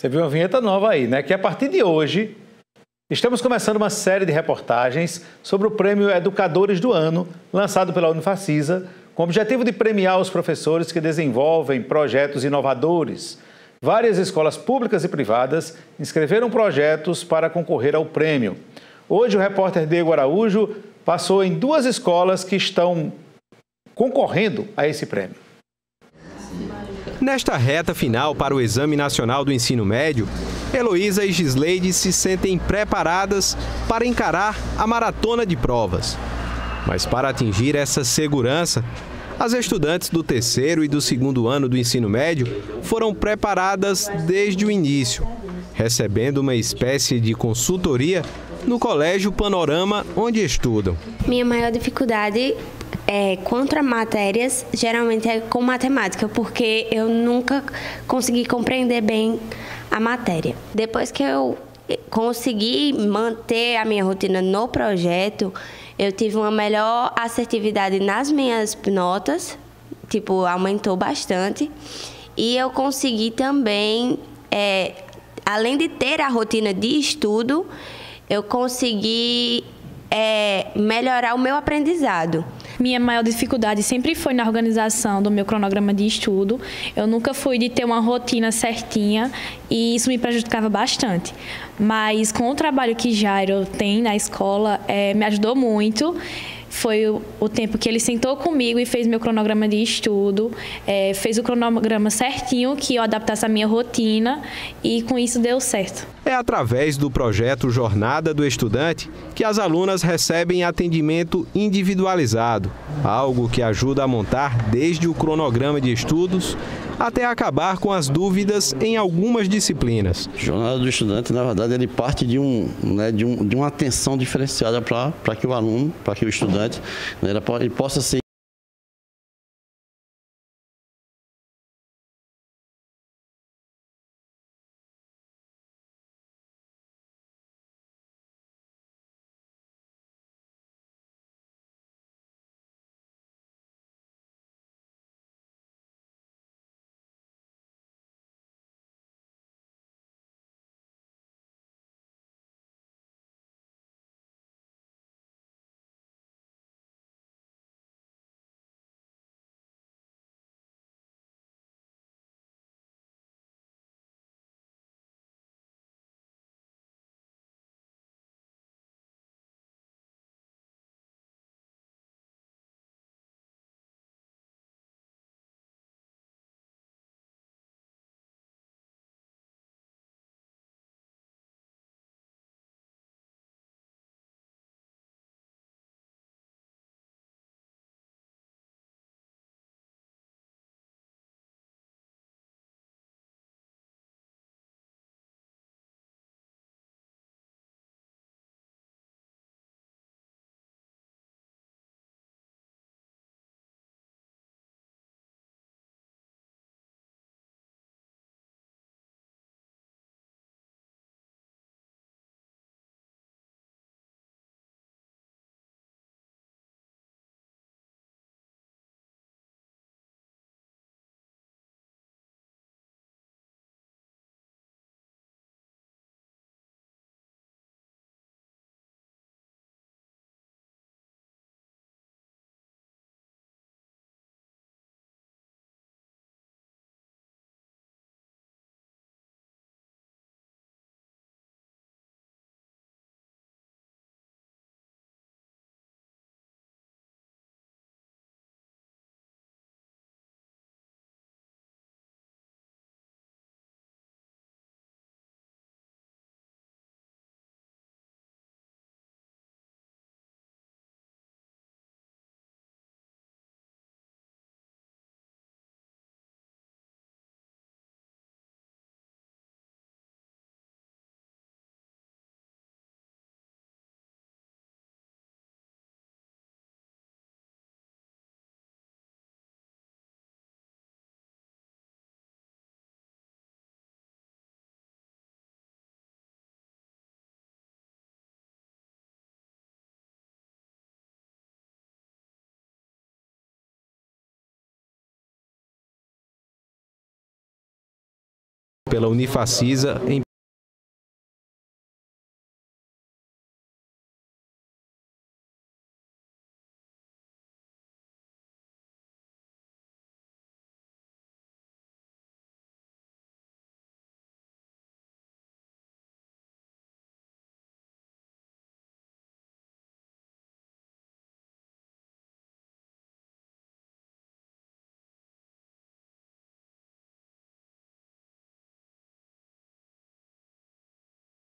Você viu uma vinheta nova aí, né? Que a partir de hoje, estamos começando uma série de reportagens sobre o Prêmio Educadores do Ano, lançado pela Unifacisa, com o objetivo de premiar os professores que desenvolvem projetos inovadores. Várias escolas públicas e privadas inscreveram projetos para concorrer ao prêmio. Hoje, o repórter Diego Araújo passou em 2 escolas que estão concorrendo a esse prêmio. Nesta reta final para o Exame Nacional do Ensino Médio, Heloísa e Gisleide se sentem preparadas para encarar a maratona de provas. Mas para atingir essa segurança, as estudantes do 3º e do 2º ano do ensino médio foram preparadas desde o início, recebendo uma espécie de consultoria no Colégio Panorama, onde estudam. Minha maior dificuldade contra matérias, geralmente é com matemática, porque eu nunca consegui compreender bem a matéria. Depois que eu consegui manter a minha rotina no projeto, eu tive uma melhor assertividade nas minhas notas, aumentou bastante. E eu consegui também, além de ter a rotina de estudo, eu consegui melhorar o meu aprendizado. Minha maior dificuldade sempre foi na organização do meu cronograma de estudo. Eu nunca fui de ter uma rotina certinha e isso me prejudicava bastante. Mas com o trabalho que Jairo tem na escola, me ajudou muito. Foi o tempo que ele sentou comigo e fez meu cronograma de estudo, fez o cronograma certinho, que eu adaptasse a minha rotina e com isso deu certo. É através do projeto Jornada do Estudante que as alunas recebem atendimento individualizado, algo que ajuda a montar desde o cronograma de estudos até acabar com as dúvidas em algumas disciplinas. Jornada do Estudante, na verdade, ele parte de uma atenção diferenciada para que o aluno, para que o estudante, ele possa ser pela Unifacisa em